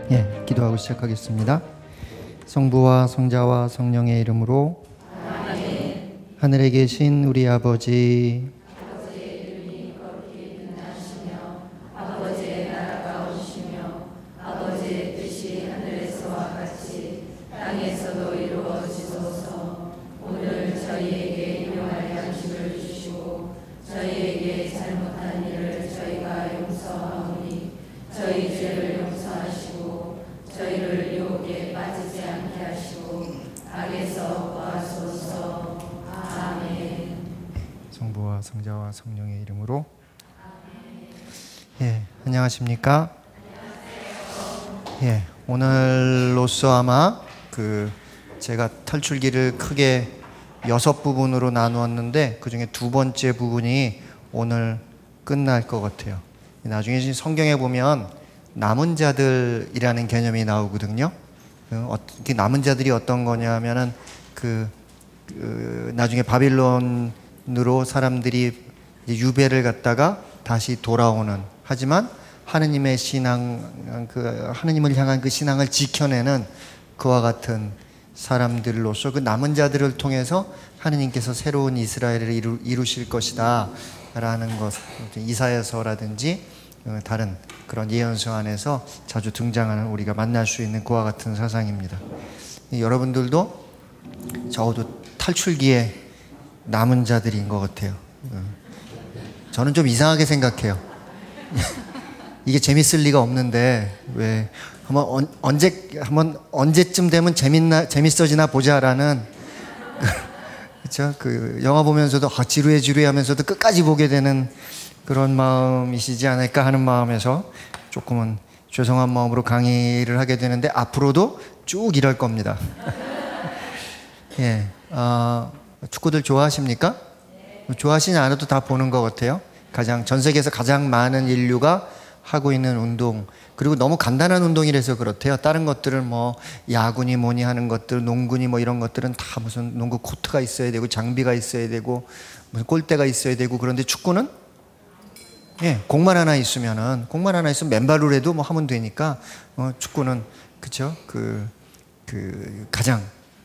기도하고 시작하겠습니다. 성부와 성자와 성령의 이름으로 아멘. 하늘에 계신 우리 아버지, 아버지의 이름이 거룩히 빛나시며 아버지의 나라가 오시며 아버지의 뜻이 하늘에서와 같이 땅에서도 이루어지소서. 오늘 저희에게 일용할 양식을 주시고 저희에게 잘못한 일을 저희가 용서하오니 저희 죄를 용서하시고 저희를 유혹에 빠지지 않게 하시고 악에서 구하소서. 아멘. 성부와 성자와 성령의 이름으로. 안녕하십니까? 오늘로써 아마 제가 탈출기를 크게 6부분으로 나누었는데 그 중에 두 번째 부분이 오늘 끝날 것 같아요. 나중에 성경에 보면 남은 자들이라는 개념이 나오거든요. 남은 자들이 어떤 거냐면은 나중에 바빌론으로 사람들이 유배를 갔다가 다시 돌아오는, 하지만 하느님의 신앙, 하느님을 향한 그 신앙을 지켜내는 그와 같은 사람들로서 그 남은 자들을 통해서 하느님께서 새로운 이스라엘을 이루실 것이다 라는 것, 이사야서라든지 다른 그런 예언서 안에서 자주 등장하는, 우리가 만날 수 있는 그와 같은 사상입니다. 여러분들도 적어도 탈출기에 남은 자들인 것 같아요. 저는 좀 이상하게 생각해요. 이게 재밌을 리가 없는데 왜 한번 언제쯤 되면 재밌어지나 보자라는 그렇죠? 영화 보면서도 지루해 하면서도 끝까지 보게 되는 그런 마음이시지 않을까 하는 마음에서 조금은 죄송한 마음으로 강의를 하게 되는데 앞으로도 쭉 이럴 겁니다. 축구들 좋아하십니까? 좋아하시지 않아도 다 보는 것 같아요. 전 세계에서 가장 많은 인류가 하고 있는 운동, 그리고 너무 간단한 운동이라서 그렇대요. 다른 것들은 야구니 뭐니 하는 것들, 농구니 이런 것들은 다 무슨 농구 코트가 있어야 되고 장비가 있어야 되고 무슨 골대가 있어야 되고, 그런데 축구는 공만 하나 있으면 맨발로 해도 하면 되니까, 축구는 그쵸? 가장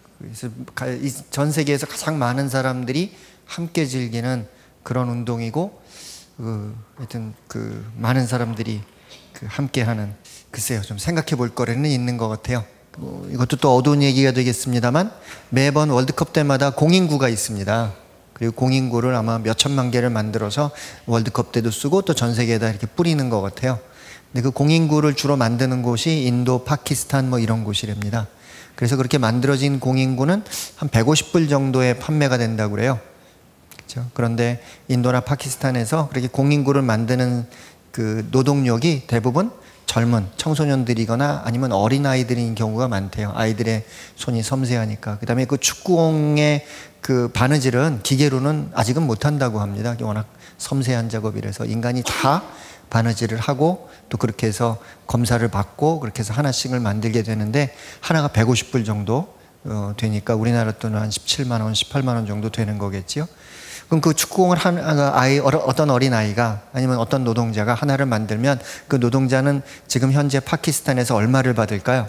전 세계에서 가장 많은 사람들이 함께 즐기는 그런 운동이고, 하여튼 많은 사람들이 함께하는, 글쎄요, 좀 생각해 볼 거리는 있는 것 같아요. 이것도 또 어두운 얘기가 되겠습니다만 매번 월드컵 때마다 공인구가 있습니다. 그리고 공인구를 아마 몇 천만 개를 만들어서 월드컵 때도 쓰고 또 전 세계에다 이렇게 뿌리는 것 같아요. 근데 그 공인구를 주로 만드는 곳이 인도, 파키스탄 이런 곳이랍니다. 그래서 그렇게 만들어진 공인구는 한 150불 정도에 판매가 된다고 그래요. 그렇죠? 그런데 인도나 파키스탄에서 그렇게 공인구를 만드는 노동력이 대부분 젊은 청소년들이거나 아니면 어린아이들인 경우가 많대요. 아이들의 손이 섬세하니까. 그 다음에 축구공의 바느질은 기계로는 아직은 못한다고 합니다. 워낙 섬세한 작업이라서 인간이 다 바느질을 하고 또 그렇게 해서 검사를 받고 그렇게 해서 하나씩을 만들게 되는데, 하나가 150불 정도 되니까 우리나라 돈은 한 17만 원, 18만 원 정도 되는 거겠죠. 그럼 축구공을 어떤 어린아이가 아니면 어떤 노동자가 하나를 만들면 그 노동자는 지금 현재 파키스탄에서 얼마를 받을까요?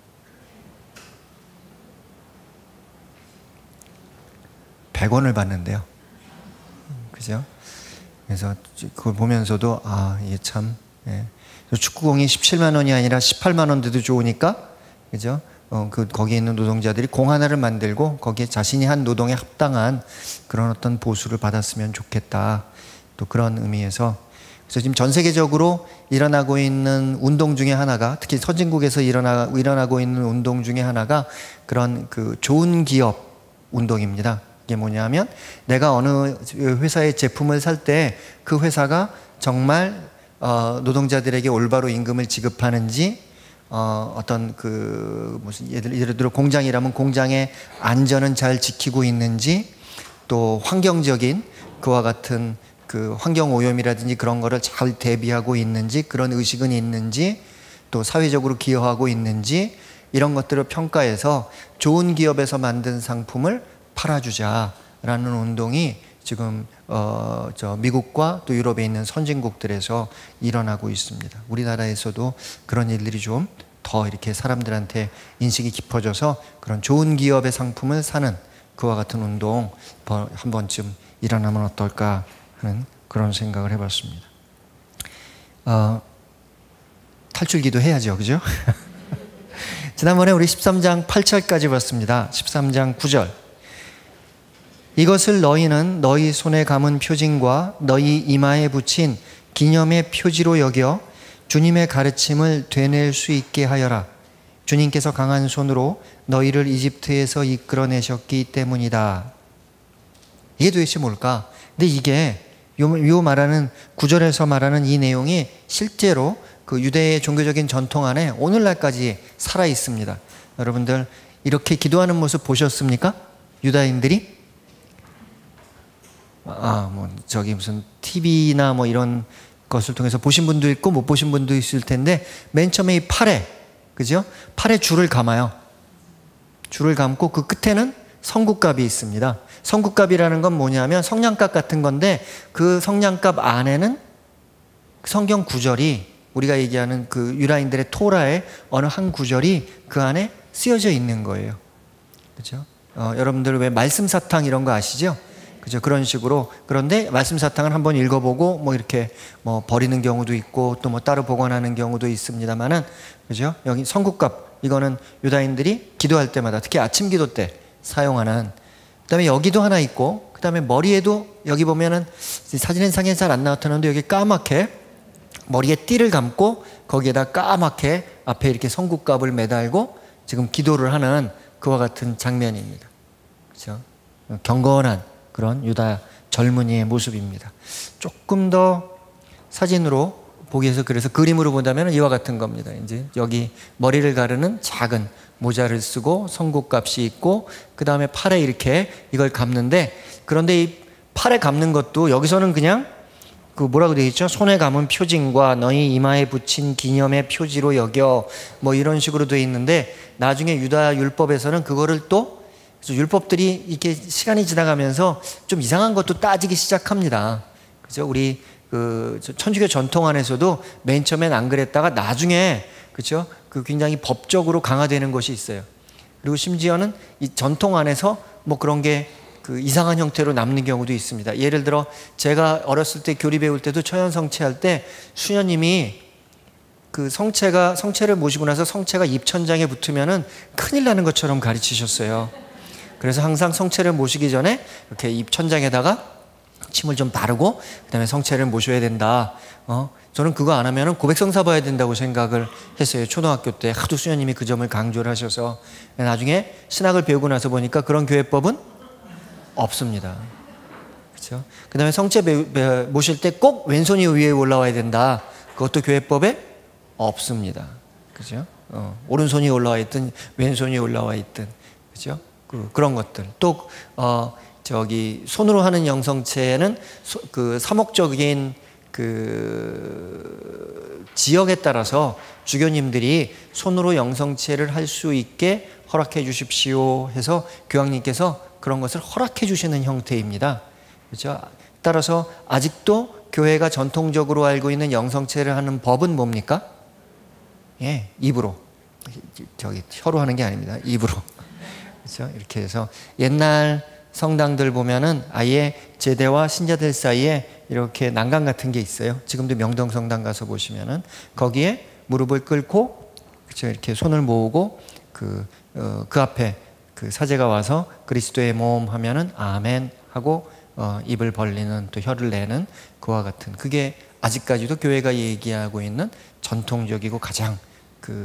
$100을 받는데요. 그죠? 그래서 그걸 보면서도 이게 참, 축구공이 17만 원이 아니라 18만 원 돼도 좋으니까, 그죠? 거기에 있는 노동자들이 공 하나를 만들고 거기에 자신이 한 노동에 합당한 그런 어떤 보수를 받았으면 좋겠다. 또 그런 의미에서, 그래서 지금 전 세계적으로 일어나고 있는 운동 중에 하나가, 특히 선진국에서 일어나고 있는 운동 중에 하나가 그런 좋은 기업 운동입니다. 이게 뭐냐면, 내가 어느 회사의 제품을 살 때 그 회사가 정말 노동자들에게 올바로 임금을 지급하는지, 예를 들어 공장이라면 공장의 안전은 잘 지키고 있는지, 또 환경적인 그와 같은 환경 오염이라든지 그런 거를 잘 대비하고 있는지, 그런 의식은 있는지, 또 사회적으로 기여하고 있는지, 이런 것들을 평가해서 좋은 기업에서 만든 상품을 팔아주자라는 운동이 지금 미국과 또 유럽에 있는 선진국들에서 일어나고 있습니다. 우리나라에서도 그런 일들이 좀 더 이렇게 사람들한테 인식이 깊어져서 그런 좋은 기업의 상품을 사는 그와 같은 운동 한 번쯤 일어나면 어떨까 하는 그런 생각을 해봤습니다. 탈출기도 해야죠, 그죠? 지난번에 우리 13장 8절까지 봤습니다. 13장 9절. 이것을 너희는 너희 손에 감은 표징과 너희 이마에 붙인 기념의 표지로 여겨 주님의 가르침을 되뇌일 수 있게 하여라. 주님께서 강한 손으로 너희를 이집트에서 이끌어내셨기 때문이다. 이게 도대체 뭘까? 근데 이게 요 말하는 9절에서 말하는 이 내용이 실제로 그 유대의 종교적인 전통 안에 오늘날까지 살아 있습니다. 여러분들 이렇게 기도하는 모습 보셨습니까? 유다인들이 무슨 TV나 뭐 이런 것을 통해서 보신 분도 있고 못 보신 분도 있을 텐데 맨 처음에 이 팔에, 그죠? 팔에 줄을 감아요. 줄을 감고 그 끝에는 성국갑이 있습니다. 성국갑이라는 건 뭐냐면 성냥갑 같은 건데 그 성냥갑 안에는 성경 구절이 우리가 얘기하는 그 유다인들의 토라의 어느 한 구절이 그 안에 쓰여져 있는 거예요. 그죠? 여러분들 왜 말씀 사탕 이런 거 아시죠? 그죠? 그런 식으로. 그런데 말씀 사탕을 한번 읽어보고 뭐 이렇게 뭐 버리는 경우도 있고 또 뭐 따로 보관하는 경우도 있습니다만은, 그죠? 여기 성국갑, 이거는 유다인들이 기도할 때마다 특히 아침 기도 때 사용하는. 그다음에 여기도 하나 있고, 그다음에 머리에도 여기 보면은 사진상에 잘 안 나타나는데 여기 까맣게 머리에 띠를 감고 거기에다 까맣게 앞에 이렇게 성국갑을 매달고 지금 기도를 하는 그와 같은 장면입니다. 그렇죠? 경건한 그런 유다 젊은이의 모습입니다. 조금 더 사진으로 보기 위해서 그래서 그림으로 본다면 이와 같은 겁니다. 이제 여기 머리를 가르는 작은 모자를 쓰고 성국갑이 있고 그 다음에 팔에 이렇게 이걸 감는데, 그런데 이 팔에 감는 것도 여기서는 그냥 그 뭐라고 되어 있죠? 손에 감은 표징과 너희 이마에 붙인 기념의 표지로 여겨 뭐 이런 식으로 되어 있는데, 나중에 유다 율법에서는 그거를 또 율법들이 이렇게 시간이 지나가면서 좀 이상한 것도 따지기 시작합니다. 그죠? 우리 그 천주교 전통 안에서도 맨 처음엔 안 그랬다가 나중에, 그죠? 그 굉장히 법적으로 강화되는 것이 있어요. 그리고 심지어는 이 전통 안에서 뭐 그런 게 그 이상한 형태로 남는 경우도 있습니다. 예를 들어 제가 어렸을 때 교리 배울 때도 처연 성체할 때 수녀님이 그 성체를 모시고 나서 성체가 입천장에 붙으면은 큰일 나는 것처럼 가르치셨어요. 그래서 항상 성체를 모시기 전에 이렇게 입천장에다가 침을 좀 바르고 그다음에 성체를 모셔야 된다. 저는 그거 안 하면은 고백성사 봐야 된다고 생각을 했어요. 초등학교 때 하도 수녀님이 그 점을 강조를 하셔서. 나중에 신학을 배우고 나서 보니까 그런 교회법은 없습니다. 그렇죠? 그다음에 성체 모실 때 꼭 왼손이 위에 올라와야 된다. 그것도 교회법에 없습니다. 그죠? 오른손이 올라와 있든 왼손이 올라와 있든, 그죠? 그런 것들. 또 저기 손으로 하는 영성체는 그 사목적인 그 지역에 따라서 주교님들이 손으로 영성체를 할 수 있게 허락해 주십시오 해서 교황님께서 그런 것을 허락해 주시는 형태입니다. 그렇죠? 따라서 아직도 교회가 전통적으로 알고 있는 영성체를 하는 법은 뭡니까? 예, 입으로. 저기 혀로 하는 게 아닙니다. 입으로. 그렇죠? 이렇게 해서 옛날 성당들 보면은 아예 제대와 신자들 사이에 이렇게 난간 같은 게 있어요. 지금도 명동 성당 가서 보시면은 거기에 무릎을 꿇고, 그렇죠? 이렇게 손을 모으고 그 앞에 그 사제가 와서 그리스도의 몸 하면은 아멘 하고 입을 벌리는, 또 혀를 내는 그와 같은, 그게 아직까지도 교회가 얘기하고 있는 전통적이고 가장 그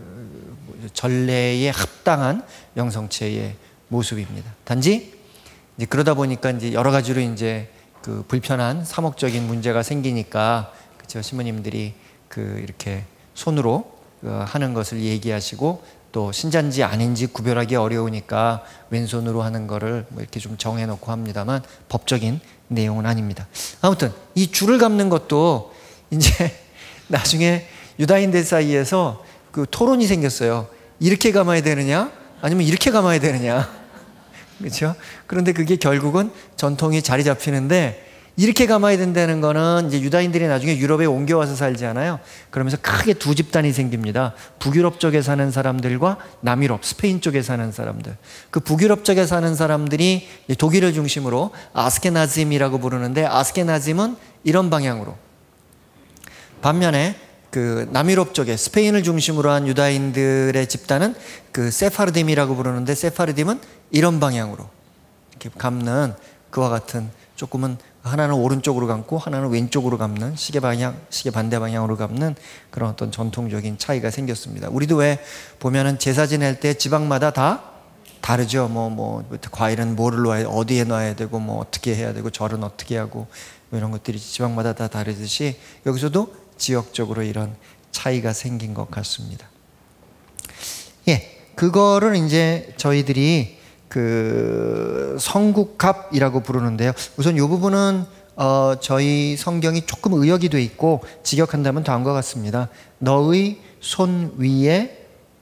전례에 합당한 영성체의 모습입니다. 단지 이제 그러다 보니까 이제 여러 가지로 이제 그 불편한 사목적인 문제가 생기니까, 그렇죠? 신부님들이 그 이렇게 손으로 하는 것을 얘기하시고, 또 신자인지 아닌지 구별하기 어려우니까 왼손으로 하는 거를 뭐 이렇게 좀 정해놓고 합니다만 법적인 내용은 아닙니다. 아무튼 이 줄을 감는 것도 이제 나중에 유다인들 사이에서 그 토론이 생겼어요. 이렇게 감아야 되느냐 아니면 이렇게 감아야 되느냐. 그렇죠? 그런데 그게 결국은 전통이 자리 잡히는데, 이렇게 감아야 된다는 거는 이제 유다인들이 나중에 유럽에 옮겨와서 살지 않아요. 그러면서 크게 두 집단이 생깁니다. 북유럽 쪽에 사는 사람들과 남유럽, 스페인 쪽에 사는 사람들. 그 북유럽 쪽에 사는 사람들이 독일을 중심으로 아스케나즘이라고 부르는데, 아스케나즘은 이런 방향으로. 반면에 그 남유럽 쪽에 스페인을 중심으로 한 유다인들의 집단은 그 세파르딤이라고 부르는데, 세파르딤은 이런 방향으로 이렇게 감는, 그와 같은, 조금은 하나는 오른쪽으로 감고 하나는 왼쪽으로 감는, 시계 반대 방향으로 감는 그런 어떤 전통적인 차이가 생겼습니다. 우리도 왜 보면은 제사 지낼 때 지방마다 다 다르죠. 과일은 뭐를 놔야, 어디에 놔야 되고, 뭐 어떻게 해야 되고, 절은 어떻게 하고, 이런 것들이 지방마다 다 다르듯이 여기서도 지역적으로 이런 차이가 생긴 것 같습니다. 예, 그거를 이제 저희들이 그 성국합이라고 부르는데요. 우선 이 부분은 저희 성경이 조금 의역이 돼 있고 직역한다면 다음과 같습니다. 너의 손 위의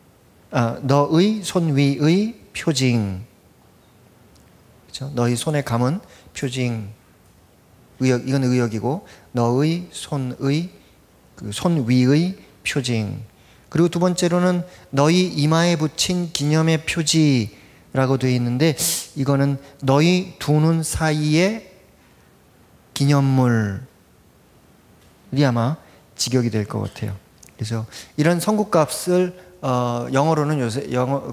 표징, 그렇죠? 너의 손에 감은 표징, 의역, 이건 의역이고, 너의 손의 손 위의 표징. 그리고 두 번째로는 너희 이마에 붙인 기념의 표지라고 되어 있는데, 이거는 너희 두 눈 사이의 기념물이 아마 직역이 될 것 같아요. 그래서 이런 성국값을 영어로는 요새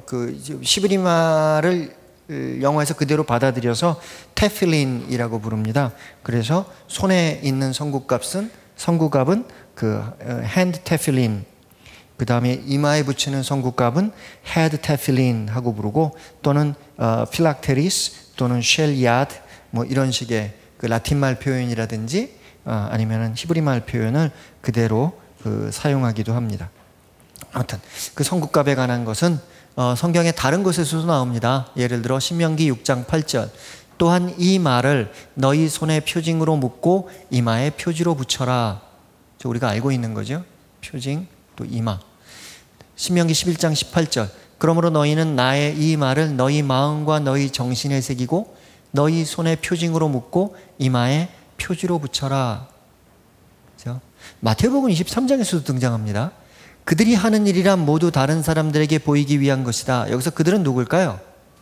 시브리마를 영어에서 그대로 받아들여서 테필린이라고 부릅니다. 그래서 손에 있는 성국갑은 그 핸드 테필린, 그 다음에 이마에 붙이는 성국갑은 헤드 테필린 하고 부르고, 또는 필락테리스 또는 쉘야드, 뭐 이런 식의 그 라틴말 표현이라든지 아니면은 히브리말 표현을 그대로 사용하기도 합니다. 아무튼 그 성국갑에 관한 것은 성경의 다른 곳에서도 나옵니다. 예를 들어 신명기 6장 8절, 또한 이 말을 너희 손에 표징으로 묶고 이마에 표지로 붙여라. 우리가 알고 있는 거죠. 표징 또 이마. 신명기 11장 18절, 그러므로 너희는 나의 이 말을 너희 마음과 너희 정신에 새기고 너희 손에 표징으로 묶고 이마에 표지로 붙여라. 그렇죠? 마태복음 23장에서도 등장합니다. 그들이 하는 일이란 모두 다른 사람들에게 보이기 위한 것이다. 여기서 그들은 누굴까요?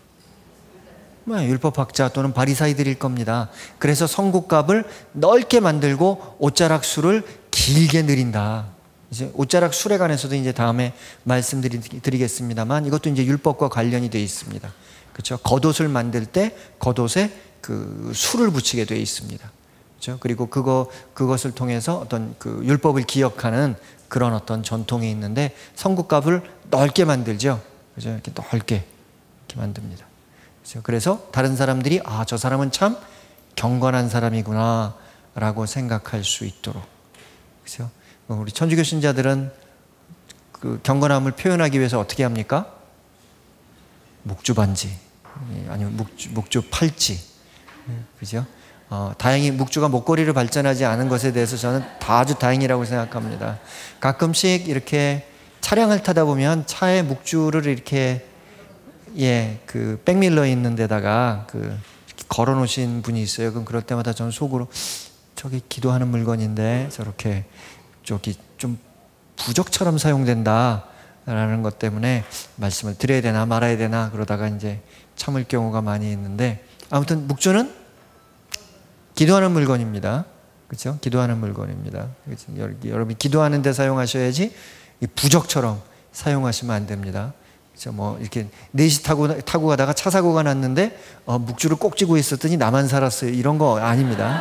율법학자 또는 바리사이들일 겁니다. 그래서 성국갑을 넓게 만들고 옷자락 술을 길게 늘인다. 이제 옷자락 술에 관해서도 이제 다음에 말씀드리겠습니다만, 이것도 이제 율법과 관련이 되어 있습니다. 그렇죠? 겉옷을 만들 때 겉옷에 그 술을 붙이게 되어 있습니다. 그렇죠? 그리고 그것을 통해서 어떤 그 율법을 기억하는 그런 어떤 전통이 있는데, 성국갑을 넓게 만들죠. 그죠? 이렇게 넓게 이렇게 만듭니다. 그렇죠? 그래서 다른 사람들이 저 사람은 참 경건한 사람이구나라고 생각할 수 있도록. 그렇죠? 우리 천주교 신자들은 그 경건함을 표현하기 위해서 어떻게 합니까? 목주 반지, 아니면 목주 팔찌, 그죠? 다행히 묵주가 목걸이를 발전하지 않은 것에 대해서 저는 아주 다행이라고 생각합니다. 가끔씩 이렇게 차량을 타다 보면 차에 묵주를 이렇게 그 백밀러에 있는 데다가 이렇게 걸어 놓으신 분이 있어요. 그럼 그럴 때마다 저는 속으로 저기 기도하는 물건인데 저렇게 저기 좀 부적처럼 사용된다라는 것 때문에 말씀을 드려야 되나 말아야 되나 그러다가 이제 참을 경우가 많이 있는데, 아무튼 묵주는 기도하는 물건입니다. 그렇죠? 기도하는 물건입니다. 그렇죠? 여러분이 기도하는 데 사용하셔야지 부적처럼 사용하시면 안 됩니다. 그렇죠? 뭐 이렇게 넷이 타고 가다가 차 사고가 났는데 묵주를 꼭 쥐고 있었더니 나만 살았어요. 이런 거 아닙니다.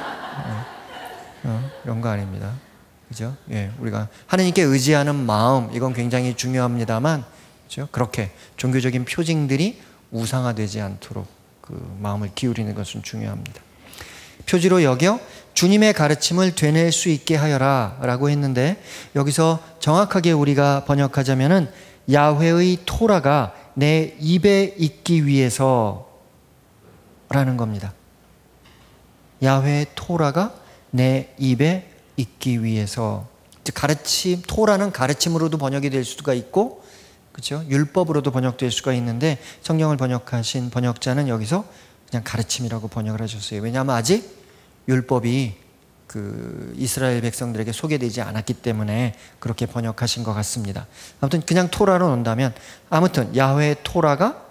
이런 거 아닙니다. 그죠? 예, 우리가 하나님께 의지하는 마음, 이건 굉장히 중요합니다만, 그렇죠? 그렇게 종교적인 표징들이 우상화되지 않도록 그 마음을 기울이는 것은 중요합니다. 표지로 여겨 주님의 가르침을 되뇌일 수 있게 하여라 라고 했는데, 여기서 정확하게 우리가 번역하자면은 야훼의 토라가 내 입에 있기 위해서 라는 겁니다. 야훼의 토라가 내 입에 있기 위해서. 가르침, 토라는 가르침으로도 번역이 될 수가 있고, 그렇죠? 율법으로도 번역될 수가 있는데, 성경을 번역하신 번역자는 여기서 그냥 가르침이라고 번역을 하셨어요. 왜냐하면 아직 율법이 그 이스라엘 백성들에게 소개되지 않았기 때문에 그렇게 번역하신 것 같습니다. 아무튼 그냥 토라로 논다면, 아무튼 야훼의 토라가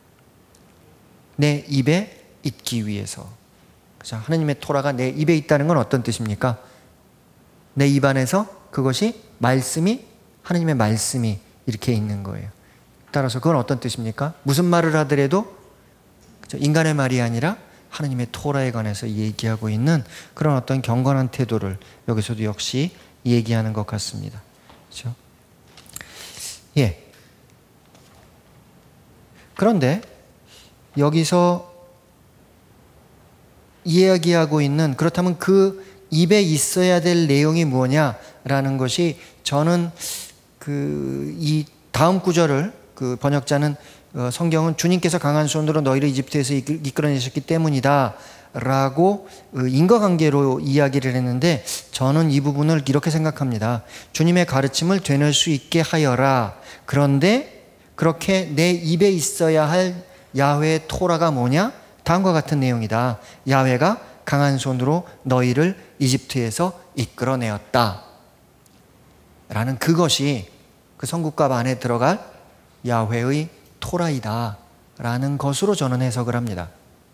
내 입에 있기 위해서. 그죠? 하느님의 토라가 내 입에 있다는 건 어떤 뜻입니까? 내 입 안에서 그것이 말씀이, 하느님의 말씀이 이렇게 있는 거예요. 따라서 그건 어떤 뜻입니까? 무슨 말을 하더라도 인간의 말이 아니라 하느님의 토라에 관해서 얘기하고 있는 그런 어떤 경건한 태도를 여기서도 역시 얘기하는 것 같습니다. 그렇죠? 예. 그런데 여기서 이야기하고 있는, 그렇다면 그 입에 있어야 될 내용이 뭐냐라는 것이, 저는 이 다음 구절을 그 번역자는 성경은 주님께서 강한 손으로 너희를 이집트에서 이끌어내셨기 때문이다 라고 인과관계로 이야기를 했는데, 저는 이 부분을 이렇게 생각합니다. 주님의 가르침을 되뇌을 수 있게 하여라. 그런데 그렇게 내 입에 있어야 할 야훼의 토라가 뭐냐? 다음과 같은 내용이다. 야훼가 강한 손으로 너희를 이집트에서 이끌어내었다 라는, 그것이 그 성국갑 안에 들어갈 야훼의 토라이다 라는 것으로 저는 해석을 합니다.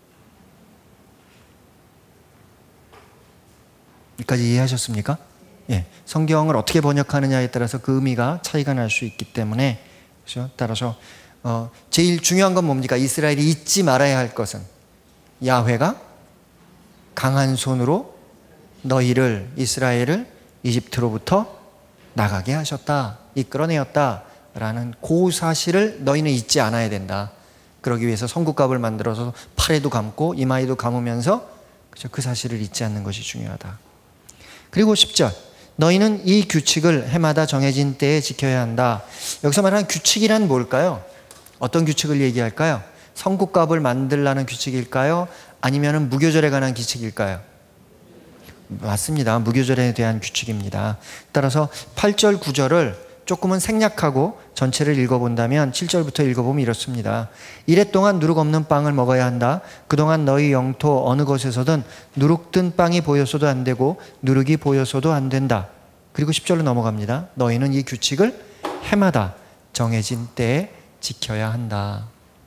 여기까지 이해하셨습니까? 예, 성경을 어떻게 번역하느냐에 따라서 그 의미가 차이가 날 수 있기 때문에, 그렇죠? 따라서 제일 중요한 건 뭡니까? 이스라엘이 잊지 말아야 할 것은 야훼가 강한 손으로 너희를, 이스라엘을 이집트로부터 나가게 하셨다, 이끌어내었다 라는 그 사실을 너희는 잊지 않아야 된다. 그러기 위해서 성국갑을 만들어서 팔에도 감고 이마에도 감으면서, 그렇죠? 그 사실을 잊지 않는 것이 중요하다. 그리고 10절, 너희는 이 규칙을 해마다 정해진 때에 지켜야 한다. 여기서 말하는 규칙이란 뭘까요? 어떤 규칙을 얘기할까요? 성국갑을 만들라는 규칙일까요? 아니면 무교절에 관한 규칙일까요? 맞습니다. 무교절에 대한 규칙입니다. 따라서 8절, 9절을 조금은 생략하고 전체를 읽어본다면 7절부터 읽어보면 이렇습니다. 이래 동안 누룩 없는 빵을 먹어야 한다. 그동안 너희 영토 어느 곳에서든 누룩 든 빵이 보여서도 안 되고 누룩이 보여서도 안 된다. 그리고 10절로 넘어갑니다. 너희는 이 규칙을 해마다 정해진 때에 지켜야 한다.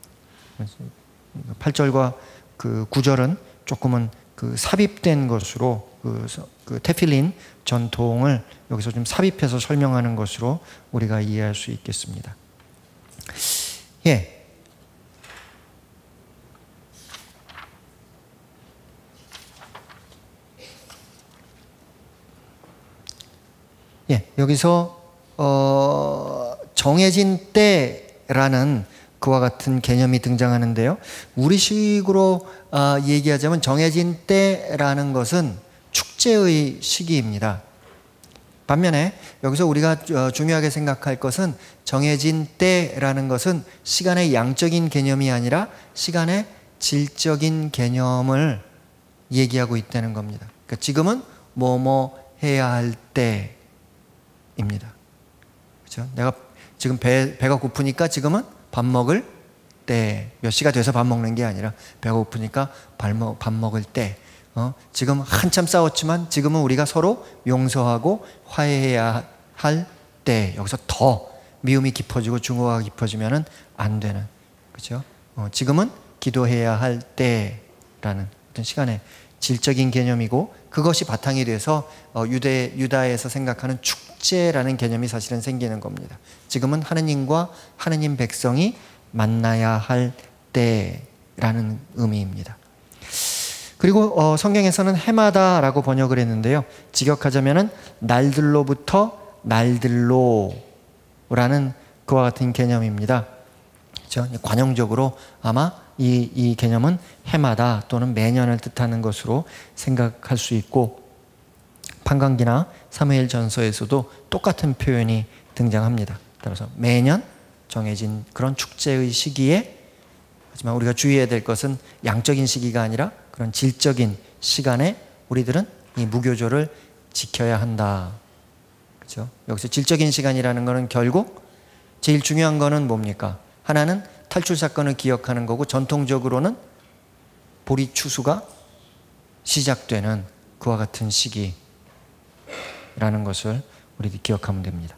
8절과 그 9절은 조금은 그 삽입된 것으로, 그 테필린 전통을 여기서 좀 삽입해서 설명하는 것으로 우리가 이해할 수 있겠습니다. 예. 예, 여기서 정해진 때라는 그와 같은 개념이 등장하는데요. 우리식으로 얘기하자면 정해진 때라는 것은 축제의 시기입니다. 반면에 여기서 우리가 중요하게 생각할 것은, 정해진 때라는 것은 시간의 양적인 개념이 아니라 시간의 질적인 개념을 얘기하고 있다는 겁니다. 그러니까 지금은 뭐뭐 해야 할 때입니다. 그렇죠? 내가 지금 배가 고프니까 지금은 밥 먹을 때, 몇 시가 돼서 밥 먹는 게 아니라 배가 고프니까 밥 먹을 때. 지금 한참 싸웠지만 지금은 우리가 서로 용서하고 화해해야 할 때. 여기서 더 미움이 깊어지고 증오가 깊어지면은 안 되는, 그렇죠? 지금은 기도해야 할 때라는 어떤 시간의 질적인 개념이고, 그것이 바탕이 돼서 유다에서 생각하는 축제라는 개념이 사실은 생기는 겁니다. 지금은 하느님과 하느님 백성이 만나야 할 때라는 의미입니다. 그리고 성경에서는 해마다라고 번역을 했는데요. 직역하자면은 날들로부터 날들로라는 그와 같은 개념입니다. 그렇죠? 관용적으로 아마 이 개념은 해마다 또는 매년을 뜻하는 것으로 생각할 수 있고, 판관기나 사무엘전서에서도 똑같은 표현이 등장합니다. 따라서 매년 정해진 그런 축제의 시기에, 하지만 우리가 주의해야 될 것은 양적인 시기가 아니라 그런 질적인 시간에 우리들은 이 무교절을 지켜야 한다. 그렇죠? 여기서 질적인 시간이라는 것은 결국 제일 중요한 거는 뭡니까? 하나는 탈출 사건을 기억하는 거고, 전통적으로는 보리 추수가 시작되는 그와 같은 시기라는 것을 우리 기억하면 됩니다.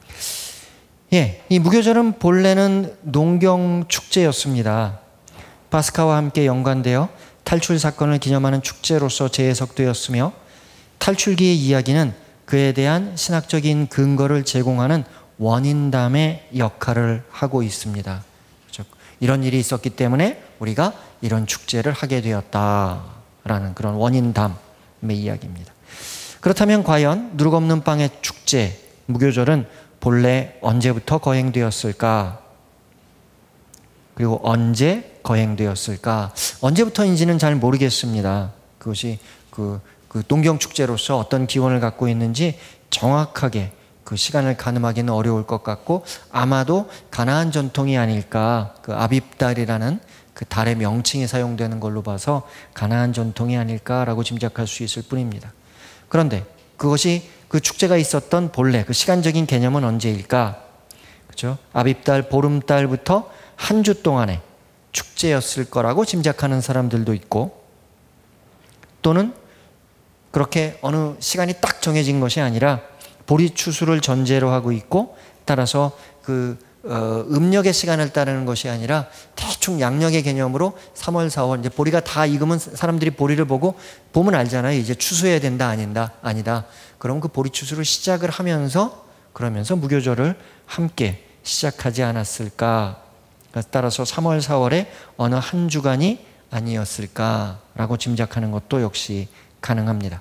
이 무교절은 본래는 농경 축제였습니다. 파스카와 함께 연관되어 탈출 사건을 기념하는 축제로서 재해석되었으며 탈출기의 이야기는 그에 대한 신학적인 근거를 제공하는 원인담의 역할을 하고 있습니다. 이런 일이 있었기 때문에 우리가 이런 축제를 하게 되었다라는 그런 원인담의 이야기입니다. 그렇다면 과연 누룩 없는 빵의 축제, 무교절은 본래 언제부터 거행되었을까? 그리고 언제 거행되었을까? 언제부터인지는 잘 모르겠습니다. 그것이 그 농경 축제로서 어떤 기원을 갖고 있는지 정확하게 그 시간을 가늠하기는 어려울 것 같고, 아마도 가나안 전통이 아닐까, 그 아빕달이라는 그 달의 명칭이 사용되는 걸로 봐서 가나안 전통이 아닐까라고 짐작할 수 있을 뿐입니다. 그런데 그것이 그 축제가 있었던 본래 그 시간적인 개념은 언제일까? 그렇죠? 아빕달 보름달부터 한 주 동안의 축제였을 거라고 짐작하는 사람들도 있고, 또는 그렇게 어느 시간이 딱 정해진 것이 아니라 보리 추수를 전제로 하고 있고, 따라서 그 음력의 시간을 따르는 것이 아니라 대충 양력의 개념으로 3월, 4월 이제 보리가 다 익으면 사람들이 보리를 보면 알잖아요. 이제 추수해야 된다, 아니다. 그럼 그 보리 추수를 시작을 하면서 그러면서 무교절을 함께 시작하지 않았을까? 따라서 3월, 4월에 어느 한 주간이 아니었을까라고 짐작하는 것도 역시 가능합니다.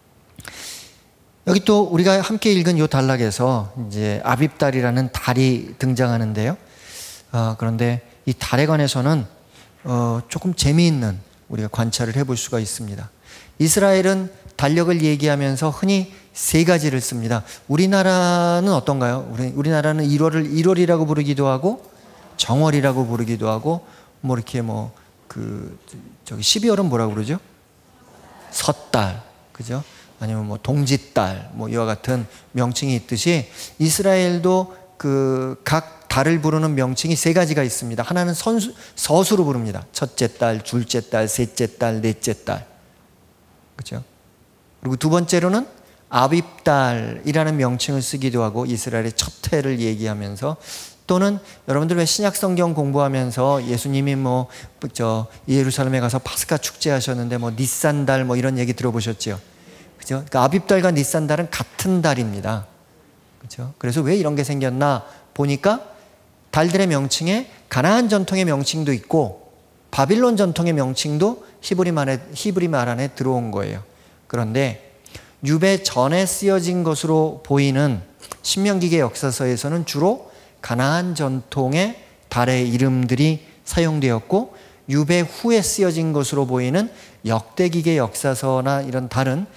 여기 또 우리가 함께 읽은 이 단락에서 이제 아빕달이라는 달이 등장하는데요. 그런데 이 달에 관해서는 조금 재미있는 우리가 관찰을 해볼 수가 있습니다. 이스라엘은 달력을 얘기하면서 흔히 세 가지를 씁니다. 우리나라는 어떤가요? 우리나라는 1월이라고 부르기도 하고 정월이라고 부르기도 하고 뭐 이렇게 저기 12월은 뭐라고 그러죠? 섣달, 그죠? 아니면 뭐 동짓달, 뭐 이와 같은 명칭이 있듯이 이스라엘도 그 각 달을 부르는 명칭이 세 가지가 있습니다. 하나는 서수로 부릅니다. 첫째 달, 둘째 달, 셋째 달, 넷째 달. 그죠? 그리고 두 번째로는 아빕달이라는 명칭을 쓰기도 하고 이스라엘의 첫 해를 얘기하면서, 또는 여러분들 왜 신약 성경 공부하면서 예수님이 예루살렘에 가서 파스카 축제 하셨는데 니산달 이런 얘기 들어보셨죠? 그죠? 그러니까 아빕달과 니산달은 같은 달입니다. 그죠? 그래서 왜 이런 게 생겼나 보니까 달들의 명칭에 가나안 전통의 명칭도 있고 바빌론 전통의 명칭도 히브리 말 안에 들어온 거예요. 그런데 유배 전에 쓰여진 것으로 보이는 신명기계 역사서에서는 주로 가나안 전통의 달의 이름들이 사용되었고, 유배 후에 쓰여진 것으로 보이는 역대기계 역사서나 이런 다른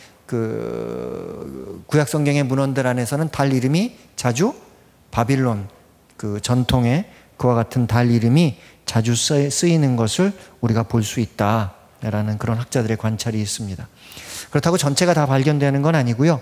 그 구약 성경의 문헌들 안에서는 달 이름이 자주 바빌론 그 전통의 그와 같은 달 이름이 자주 쓰이는 것을 우리가 볼 수 있다라는 그런 학자들의 관찰이 있습니다. 그렇다고 전체가 다 발견되는 건 아니고요.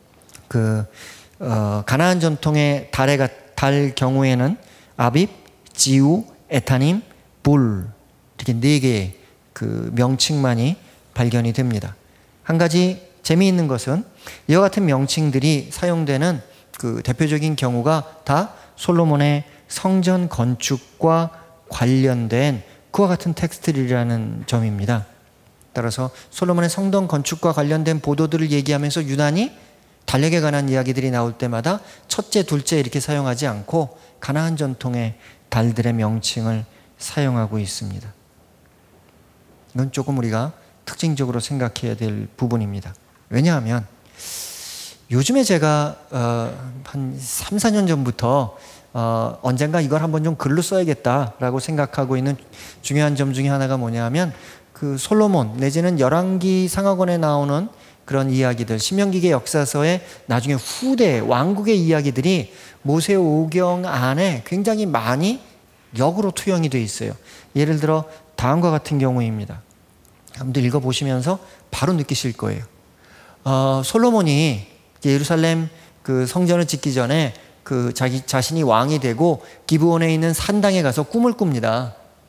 가나안 전통의 달 경우에는 아빕, 지우, 에타님, 불 이렇게 네 개의 그 명칭만이 발견이 됩니다. 한 가지 재미있는 것은 이와 같은 명칭들이 사용되는 그 대표적인 경우가 다 솔로몬의 성전 건축과 관련된 그와 같은 텍스트들이라는 점입니다. 따라서 솔로몬의 성전 건축과 관련된 보도들을 얘기하면서 유난히 달력에 관한 이야기들이 나올 때마다 첫째, 둘째 이렇게 사용하지 않고 가나안 전통의 달들의 명칭을 사용하고 있습니다. 이건 조금 우리가 특징적으로 생각해야 될 부분입니다. 왜냐하면 요즘에 제가 한 3, 4년 전부터 언젠가 이걸 한번 좀 글로 써야겠다라고 생각하고 있는 중요한 점 중에 하나가 뭐냐면 그 솔로몬 내지는 열왕기 상하권에 나오는 그런 이야기들, 신명기계 역사서의 나중에 후대 왕국의 이야기들이 모세오경 안에 굉장히 많이 역으로 투영이 되어 있어요. 예를 들어 다음과 같은 경우입니다. 여러분들 읽어보시면서 바로 느끼실 거예요. 솔로몬이 예루살렘 그 성전을 짓기 전에 그 자신이 왕이 되고 기브온에 있는 산당에 가서 꿈을 꿉니다.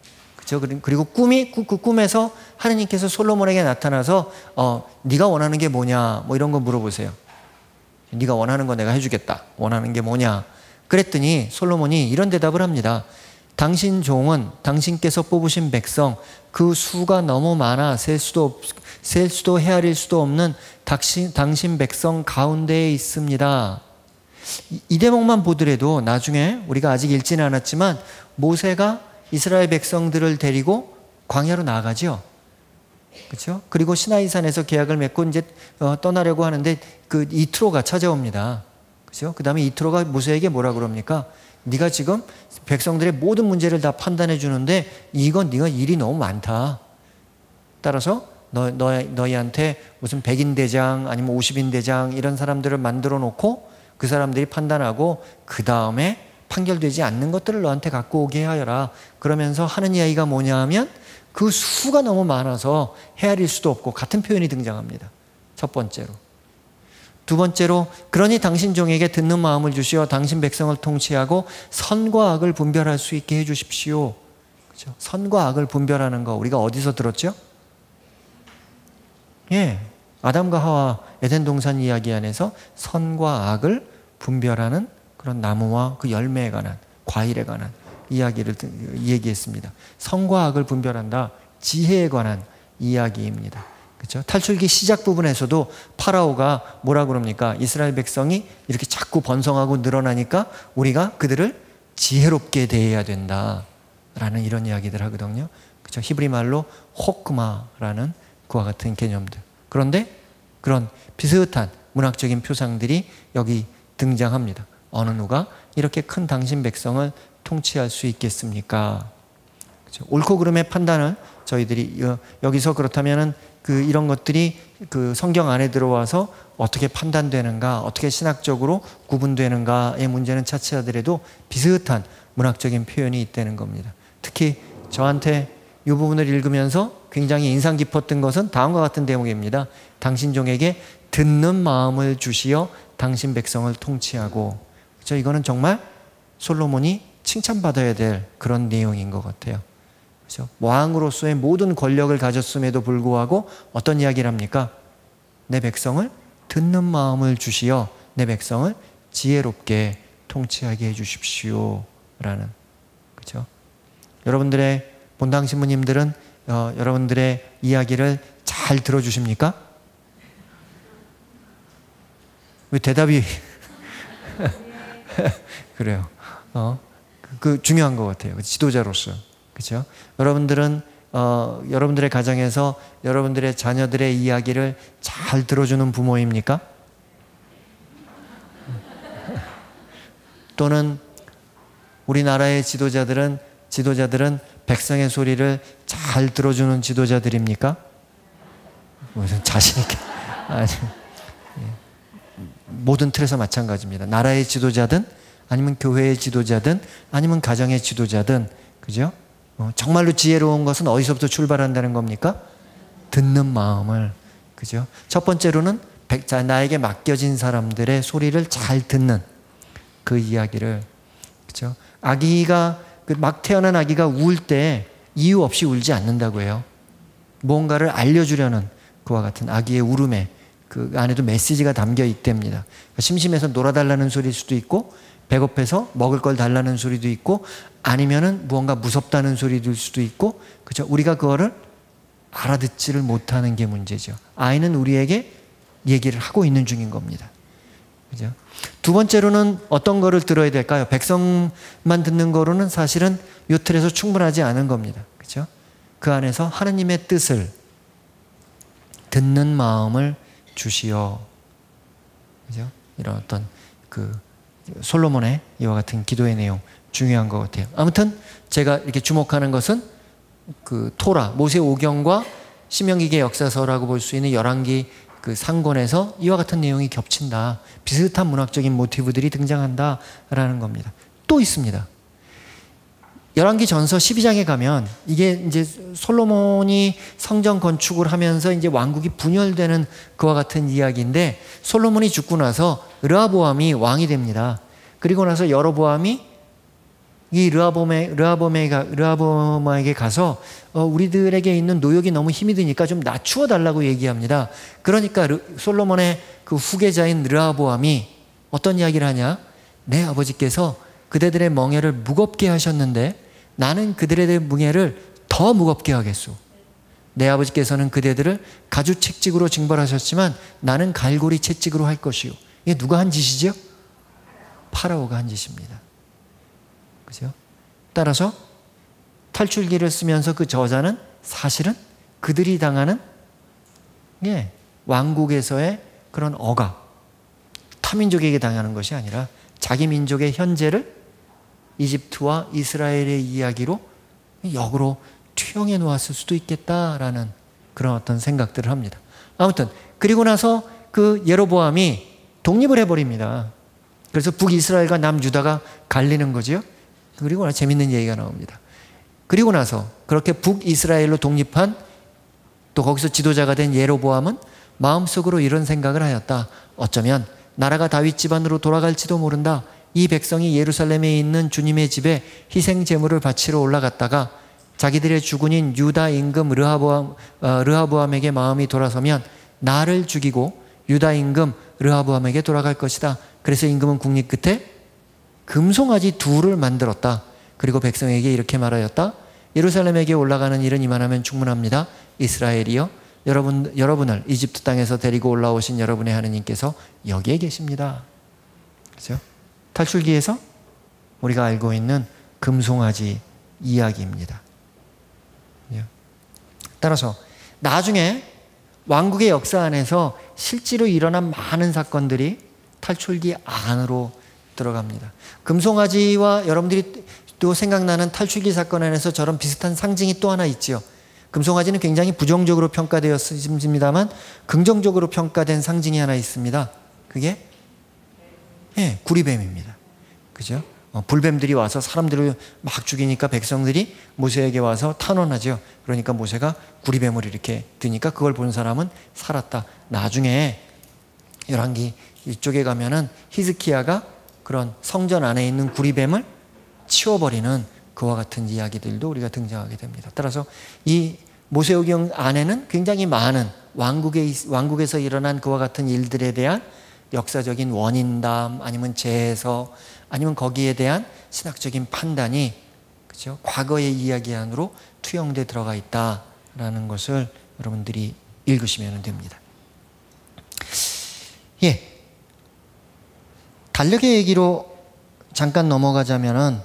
그렇죠? 그리고 그 꿈에서 하느님께서 솔로몬에게 나타나서 네가 원하는 게 뭐냐 뭐 이런 거 물어보세요. 네가 원하는 거 내가 해주겠다. 원하는 게 뭐냐? 그랬더니 솔로몬이 이런 대답을 합니다. 당신 종은 당신께서 뽑으신 백성 그 수가 너무 많아 셀 수도 헤아릴 수도 없는 당신 백성 가운데에 있습니다. 이 대목만 보더라도 나중에 우리가 아직 읽지는 않았지만 모세가 이스라엘 백성들을 데리고 광야로 나가죠. 그렇죠? 그리고 시나이산에서 계약을 맺고 이제 떠나려고 하는데 그 이트로가 찾아옵니다. 그렇죠? 그다음에 이트로가 모세에게 뭐라 그럽니까? 네가 지금 백성들의 모든 문제를 다 판단해 주는데 이건 네가 일이 너무 많다. 따라서 너희한테 무슨 100인 대장 아니면 50인 대장 이런 사람들을 만들어 놓고 그 사람들이 판단하고 그 다음에 판결되지 않는 것들을 너한테 갖고 오게 하여라. 그러면서 하는 이야기가 뭐냐 하면 그 수가 너무 많아서 헤아릴 수도 없고 같은 표현이 등장합니다. 첫 번째로. 두 번째로 그러니 당신 종에게 듣는 마음을 주시어 당신 백성을 통치하고 선과 악을 분별할 수 있게 해 주십시오. 그렇죠? 선과 악을 분별하는 거 우리가 어디서 들었죠? 예, 아담과 하와 에덴 동산 이야기 안에서 선과 악을 분별하는 그런 나무와 그 열매에 관한 과일에 관한 이야기를 얘기했습니다. 선과 악을 분별한다. 지혜에 관한 이야기입니다. 그렇죠? 탈출기 시작 부분에서도 파라오가 뭐라 그럽니까? 이스라엘 백성이 이렇게 자꾸 번성하고 늘어나니까 우리가 그들을 지혜롭게 대해야 된다라는 이런 이야기들 하거든요. 그렇죠? 히브리 말로 호크마라는 그와 같은 개념들. 그런데 그런 비슷한 문학적인 표상들이 여기 등장합니다. 어느 누가 이렇게 큰 당신 백성을 통치할 수 있겠습니까? 그렇죠? 옳고 그름의 판단을 저희들이 여기서 그렇다면은 이런 것들이 그 성경 안에 들어와서 어떻게 판단되는가, 어떻게 신학적으로 구분되는가의 문제는 차치하더라도 비슷한 문학적인 표현이 있다는 겁니다. 특히 저한테 이 부분을 읽으면서 굉장히 인상 깊었던 것은 다음과 같은 대목입니다. 당신 종에게 듣는 마음을 주시어 당신 백성을 통치하고. 그렇죠? 이거는 정말 솔로몬이 칭찬받아야 될 그런 내용인 것 같아요. 그렇죠? 왕으로서의 모든 권력을 가졌음에도 불구하고 어떤 이야기를 합니까? 내 백성을 듣는 마음을 주시어 내 백성을 지혜롭게 통치하게 해주십시오 라는. 그렇죠? 여러분들의 본당 신부님들은 여러분들의 이야기를 잘 들어주십니까? 왜 대답이 그래요. 그 중요한 것 같아요. 지도자로서. 그렇죠? 여러분들은 여러분들의 가정에서 여러분들의 자녀들의 이야기를 잘 들어주는 부모입니까? 또는 우리나라의 지도자들은 백성의 소리를 잘 들어주는 지도자들입니까? 무슨 자신 있게 아니, 모든 틀에서 마찬가지입니다. 나라의 지도자든 아니면 교회의 지도자든 아니면 가정의 지도자든 그죠? 정말로 지혜로운 것은 어디서부터 출발한다는 겁니까? 듣는 마음을. 그죠? 첫 번째로는 나에게 맡겨진 사람들의 소리를 잘 듣는 그 이야기를. 그죠? 아기가 막 태어난 아기가 울 때 이유 없이 울지 않는다고 해요. 뭔가를 알려주려는 그와 같은 아기의 울음에 그 안에도 메시지가 담겨 있답니다. 심심해서 놀아달라는 소리일 수도 있고 배고파서 먹을 걸 달라는 소리도 있고 아니면은 무언가 무섭다는 소리일 수도 있고. 그렇죠? 우리가 그거를 알아듣지를 못하는 게 문제죠. 아이는 우리에게 얘기를 하고 있는 중인 겁니다. 그죠? 두 번째로는 어떤 거를 들어야 될까요? 백성만 듣는 거로는 사실은 요 틀에서 충분하지 않은 겁니다. 그죠? 그 안에서 하느님의 뜻을 듣는 마음을 주시어. 그죠? 이런 어떤 솔로몬의 이와 같은 기도의 내용 중요한 것 같아요. 아무튼 제가 이렇게 주목하는 것은 토라, 모세오경과 신명기의 역사서라고 볼 수 있는 열왕기 상권에서 이와 같은 내용이 겹친다. 비슷한 문학적인 모티브들이 등장한다라는 겁니다. 또 있습니다. 열왕기 전서 12장에 가면 이게 이제 솔로몬이 성전 건축을 하면서 이제 왕국이 분열되는 그와 같은 이야기인데 솔로몬이 죽고 나서 르호보암이 왕이 됩니다. 그리고 나서 여로보암이 이 르하보암에게 가서 우리들에게 있는 노역이 너무 힘이 드니까 좀 낮추어 달라고 얘기합니다. 그러니까 솔로몬의 그 후계자인 르하보암이 어떤 이야기를 하냐? 내 아버지께서 그대들의 멍에를 무겁게 하셨는데 나는 그들의 멍에를 더 무겁게 하겠소. 내 아버지께서는 그대들을 가주 채찍으로 징벌하셨지만 나는 갈고리 채찍으로 할 것이요. 이게 누가 한 짓이죠? 파라오가 한 짓입니다. 그죠? 따라서 탈출기를 쓰면서 그 저자는 사실은 그들이 당하는 왕국에서의 그런 억압, 타민족에게 당하는 것이 아니라 자기 민족의 현재를 이집트와 이스라엘의 이야기로 역으로 투영해 놓았을 수도 있겠다라는 그런 어떤 생각들을 합니다. 아무튼 그리고 나서 그 예로보암이 독립을 해버립니다. 그래서 북이스라엘과 남유다가 갈리는 거죠. 그리고 나서 재밌는 얘기가 나옵니다. 그리고 나서 그렇게 북이스라엘로 독립한 또 거기서 지도자가 된 예로보암은 마음속으로 이런 생각을 하였다. 어쩌면 나라가 다윗 집안으로 돌아갈지도 모른다. 이 백성이 예루살렘에 있는 주님의 집에 희생 제물을 바치러 올라갔다가 자기들의 주군인 유다 임금 르하보암에게 마음이 돌아서면 나를 죽이고 유다 임금 르하보암에게 돌아갈 것이다. 그래서 임금은 국립 끝에 금송아지 둘을 만들었다. 그리고 백성에게 이렇게 말하였다. 예루살렘에게 올라가는 일은 이만하면 충분합니다. 이스라엘이여, 여러분을 이집트 땅에서 데리고 올라오신 여러분의 하느님께서 여기에 계십니다. 그렇죠? 탈출기에서 우리가 알고 있는 금송아지 이야기입니다. 따라서 나중에 왕국의 역사 안에서 실제로 일어난 많은 사건들이 탈출기 안으로 들어갑니다. 금송아지와 여러분들이 또 생각나는 탈출기 사건 안에서 저런 비슷한 상징이 또 하나 있죠. 금송아지는 굉장히 부정적으로 평가되었습니다만 긍정적으로 평가된 상징이 하나 있습니다. 그게 구리뱀입니다. 그죠? 불뱀들이 와서 사람들을 막 죽이니까 백성들이 모세에게 와서 탄원하죠. 그러니까 모세가 구리뱀을 이렇게 드니까 그걸 본 사람은 살았다. 나중에 열왕기 이쪽에 가면은 히스기야가 그런 성전 안에 있는 구리뱀을 치워버리는 그와 같은 이야기들도 우리가 등장하게 됩니다. 따라서 이 모세오경 안에는 굉장히 많은 왕국에서 일어난 그와 같은 일들에 대한 역사적인 원인담 아니면 재해서 아니면 거기에 대한 신학적인 판단이 그렇죠? 과거의 이야기 안으로 투영돼 들어가 있다라는 것을 여러분들이 읽으시면 됩니다. 달력의 얘기로 잠깐 넘어가자면은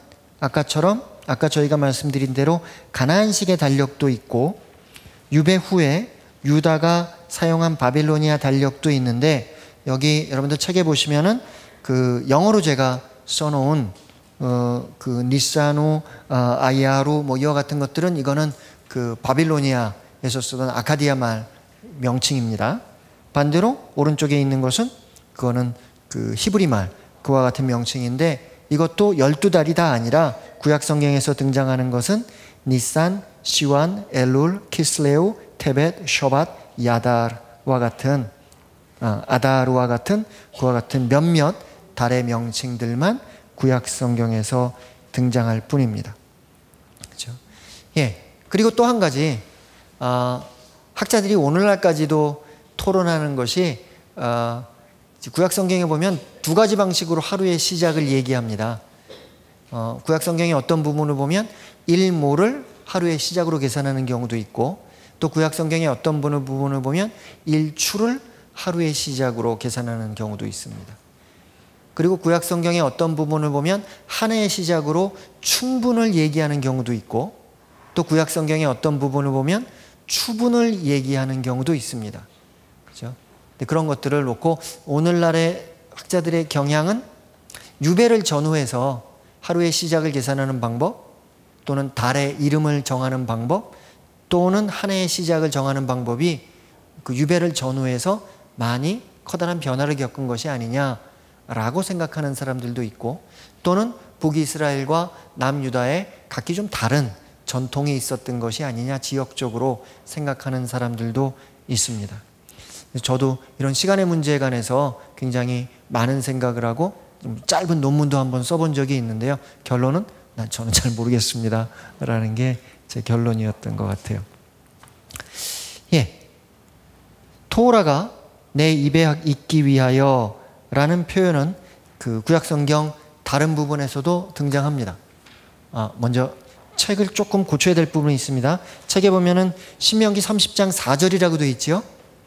아까 저희가 말씀드린 대로 가나안식의 달력도 있고 유배 후에 유다가 사용한 바빌로니아 달력도 있는데 여기 여러분들 책에 보시면은 그 영어로 제가 써놓은 그 니사누, 아이아루 뭐 이와 같은 것들은 이거는 그 바빌로니아에서 쓰던 아카디아 말 명칭입니다. 반대로 오른쪽에 있는 것은 그거는 그 히브리 말 그와 같은 명칭인데 이것도 12달이 다 아니라 구약 성경에서 등장하는 것은 니산, 시완, 엘룰, 키슬레우, 테벳, 셔밧, 야달과 같은 아다르와 같은 그와 같은 몇몇 달의 명칭들만 구약 성경에서 등장할 뿐입니다. 그렇죠? 그리고 또 한 가지 학자들이 오늘날까지도 토론하는 것이 구약 성경에 보면 두 가지 방식으로 하루의 시작을 얘기합니다. 구약 성경의 어떤 부분을 보면 일모를 하루의 시작으로 계산하는 경우도 있고 또 구약 성경의 어떤 부분을 보면 일출을 하루의 시작으로 계산하는 경우도 있습니다. 그리고 구약 성경의 어떤 부분을 보면 한 해의 시작으로 춘분을 얘기하는 경우도 있고 또 구약 성경의 어떤 부분을 보면 추분을 얘기하는 경우도 있습니다. 그렇죠? 그런 것들을 놓고 오늘날의 학자들의 경향은 유배를 전후해서 하루의 시작을 계산하는 방법 또는 달의 이름을 정하는 방법 또는 한 해의 시작을 정하는 방법이 그 유배를 전후해서 많이 커다란 변화를 겪은 것이 아니냐라고 생각하는 사람들도 있고 또는 북이스라엘과 남유다의 각기 좀 다른 전통이 있었던 것이 아니냐 지역적으로 생각하는 사람들도 있습니다. 저도 이런 시간의 문제에 관해서 굉장히 많은 생각을 하고 좀 짧은 논문도 한번 써본 적이 있는데요. 결론은 저는 잘 모르겠습니다. 라는 게 제 결론이었던 것 같아요. 예. 토라가 내 입에 있기 위하여 라는 표현은 그 구약성경 다른 부분에서도 등장합니다. 먼저 책을 조금 고쳐야 될 부분이 있습니다. 책에 보면은 신명기 30장 4절이라고 되어 있죠.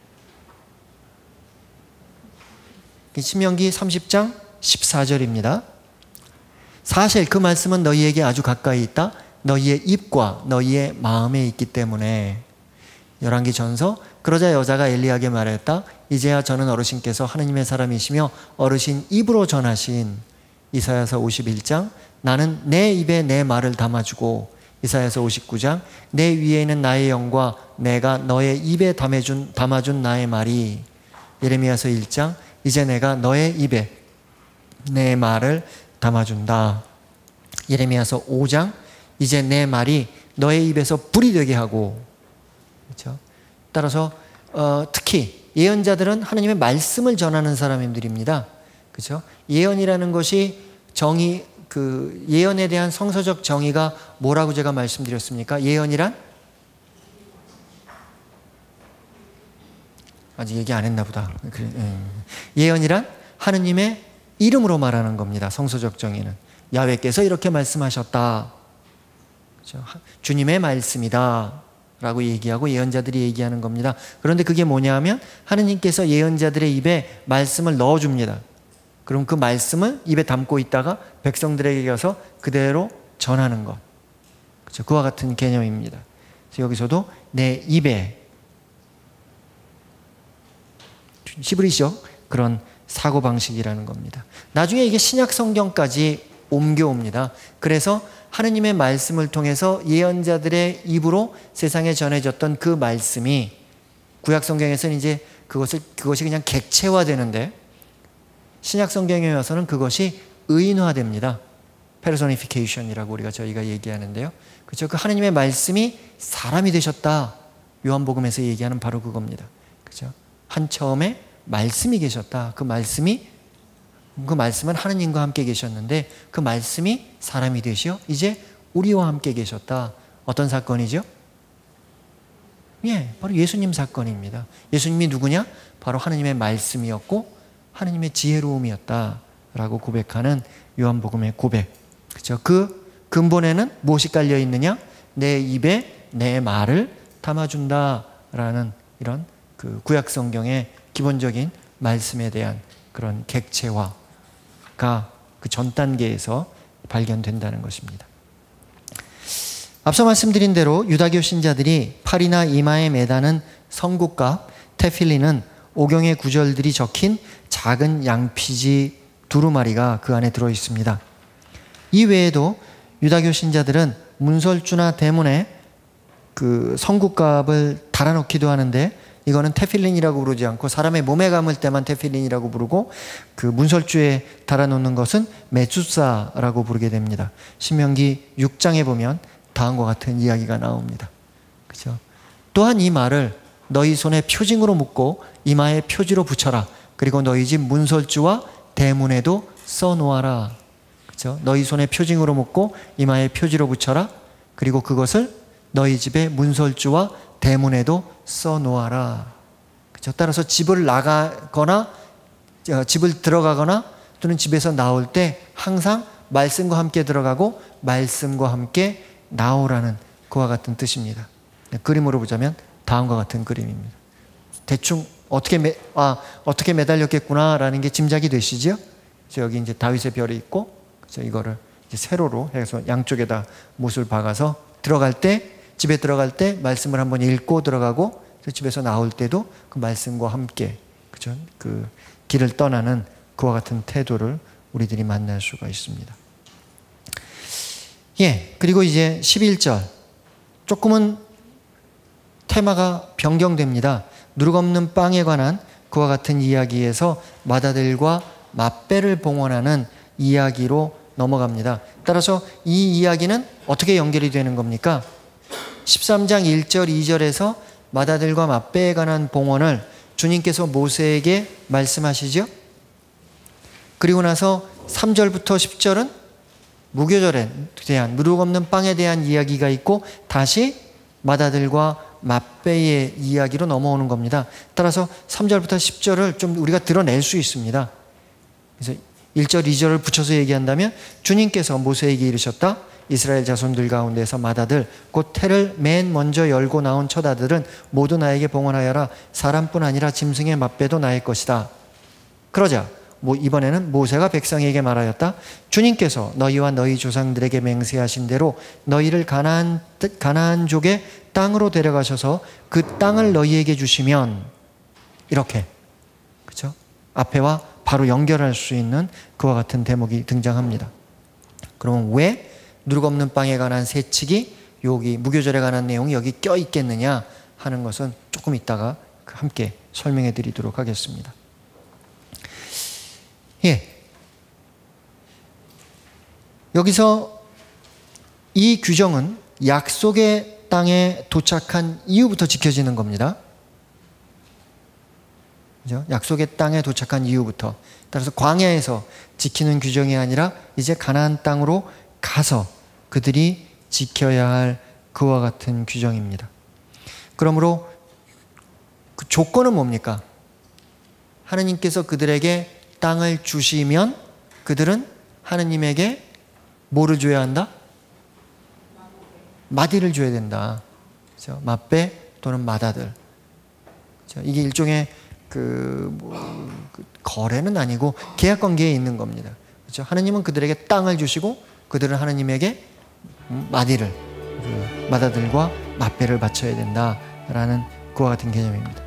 신명기 30장 14절입니다. 사실 그 말씀은 너희에게 아주 가까이 있다. 너희의 입과 너희의 마음에 있기 때문에. 열왕기전서 그러자 여자가 엘리야에게 말했다. 이제야 저는 어르신께서 하느님의 사람이시며 어르신 입으로 전하신 이사야서 51장 나는 내 입에 내 말을 담아주고 이사야서 59장 내 위에 있는 나의 영과 내가 너의 입에 담아준 나의 말이 예레미야서 1장 이제 내가 너의 입에 내 말을 담아준다. 예레미야서 5장 이제 내 말이 너의 입에서 불이 되게 하고. 그렇죠? 따라서 특히 예언자들은 하나님의 말씀을 전하는 사람들입니다. 그렇죠? 예언이라는 것이 정의, 그 예언에 대한 성서적 정의가 뭐라고 제가 말씀드렸습니까? 예언이란? 아직 얘기 안 했나 보다. 예언이란 하느님의 이름으로 말하는 겁니다. 성서적 정의는. 야훼께서 이렇게 말씀하셨다. 그렇죠? 주님의 말씀이다. 라고 얘기하고 예언자들이 얘기하는 겁니다. 그런데 그게 뭐냐 하면 하느님께서 예언자들의 입에 말씀을 넣어줍니다. 그럼 그 말씀을 입에 담고 있다가 백성들에게 가서 그대로 전하는 것. 그렇죠? 그와 같은 개념입니다. 그래서 여기서도 내 입에 히브리적 그런 사고방식이라는 겁니다. 나중에 이게 신약 성경까지 옮겨옵니다. 그래서 하느님의 말씀을 통해서 예언자들의 입으로 세상에 전해졌던 그 말씀이 구약 성경에서는 이제 그것이 그냥 객체화되는데 신약 성경에 와서는 그것이 의인화됩니다. 페르소니피케이션이라고 저희가 얘기하는데요. 그렇죠? 그 하느님의 말씀이 사람이 되셨다. 요한복음에서 얘기하는 바로 그겁니다. 그렇죠? 한 처음에 말씀이 계셨다. 그 말씀은 하느님과 함께 계셨는데 그 말씀이 사람이 되시어 이제 우리와 함께 계셨다. 어떤 사건이죠? 예, 바로 예수님 사건입니다. 예수님이 누구냐? 바로 하느님의 말씀이었고 하느님의 지혜로움이었다라고 고백하는 요한복음의 고백. 그렇죠? 그 근본에는 무엇이 깔려 있느냐? 내 입에 내 말을 담아준다라는 이런 그 구약 성경의 기본적인 말씀에 대한 그런 객체화가 그 전 단계에서 발견된다는 것입니다. 앞서 말씀드린 대로 유다교 신자들이 팔이나 이마에 매다는 성국갑, 테필린은 오경의 구절들이 적힌 작은 양피지 두루마리가 그 안에 들어 있습니다. 이 외에도 유다교 신자들은 문설주나 대문에 그 성국갑을 달아놓기도 하는데 이거는 테필린이라고 부르지 않고 사람의 몸에 감을 때만 테필린이라고 부르고 그 문설주에 달아놓는 것은 메추사라고 부르게 됩니다. 신명기 6장에 보면 다음과 같은 이야기가 나옵니다. 그렇죠? 또한 이 말을 너희 손에 표징으로 묶고 이마에 표지로 붙여라. 그리고 너희 집 문설주와 대문에도 써놓아라. 그렇죠? 너희 손에 표징으로 묶고 이마에 표지로 붙여라. 그리고 그것을 너희 집의 문설주와 대문에도 써놓아라. 그렇죠? 따라서 집을 나가거나 집을 들어가거나 또는 집에서 나올 때 항상 말씀과 함께 들어가고 말씀과 함께 나오라는 그와 같은 뜻입니다. 그림으로 보자면 다음과 같은 그림입니다. 대충 어떻게 매달렸겠구나라는 게 짐작이 되시죠? 여기 이제 다윗의 별이 있고 이거를 이제 세로로 해서 양쪽에다 못을 박아서 들어갈 때 집에 들어갈 때 말씀을 한번 읽고 들어가고 집에서 나올 때도 그 말씀과 함께 그죠? 그 길을 떠나는 그와 같은 태도를 우리들이 만날 수가 있습니다. 예, 그리고 이제 11절 조금은 테마가 변경됩니다. 누룩 없는 빵에 관한 그와 같은 이야기에서 맏아들과 맏배를 봉헌하는 이야기로 넘어갑니다. 따라서 이 이야기는 어떻게 연결이 되는 겁니까? 13장 1절 2절에서 맏아들과 맏배에 관한 봉헌을 주님께서 모세에게 말씀하시죠. 그리고 나서 3절부터 10절은 무교절에 대한, 누룩 없는 빵에 대한 이야기가 있고 다시 마다들과 맛배의 이야기로 넘어오는 겁니다. 따라서 3절부터 10절을 좀 우리가 드러낼 수 있습니다. 그래서 1절, 2절을 붙여서 얘기한다면 주님께서 모세에게 이르셨다. 이스라엘 자손들 가운데서 맏아들 곧 태를 맨 먼저 열고 나온 첫 아들은 모두 나에게 봉헌하여라. 사람뿐 아니라 짐승의 맛배도 나의 것이다. 그러자 이번에는 모세가 백성에게 말하였다. 주님께서 너희와 너희 조상들에게 맹세하신 대로 너희를 가나안족의 땅으로 데려가셔서 그 땅을 너희에게 주시면, 이렇게, 그렇죠? 앞에와 바로 연결할 수 있는 그와 같은 대목이 등장합니다. 그러면 왜 누룩 없는 빵에 관한 세칙이 여기 무교절에 관한 내용이 여기 껴 있겠느냐 하는 것은 조금 이따가 함께 설명해 드리도록 하겠습니다. 여기서 이 규정은 약속의 땅에 도착한 이후부터 지켜지는 겁니다. 그죠? 약속의 땅에 도착한 이후부터. 따라서 광야에서 지키는 규정이 아니라 이제 가나안 땅으로 가서 그들이 지켜야 할 그와 같은 규정입니다. 그러므로 그 조건은 뭡니까? 하느님께서 그들에게 땅을 주시면 그들은 하느님에게 뭐를 줘야 한다? 마디를 줘야 된다. 그렇죠? 맛배 또는 맏아들. 그렇죠? 이게 일종의 거래는 아니고 계약 관계에 있는 겁니다. 그렇죠? 하느님은 그들에게 땅을 주시고 그들은 하느님에게 맏아들과 맛배를 바쳐야 된다라는 그와 같은 개념입니다.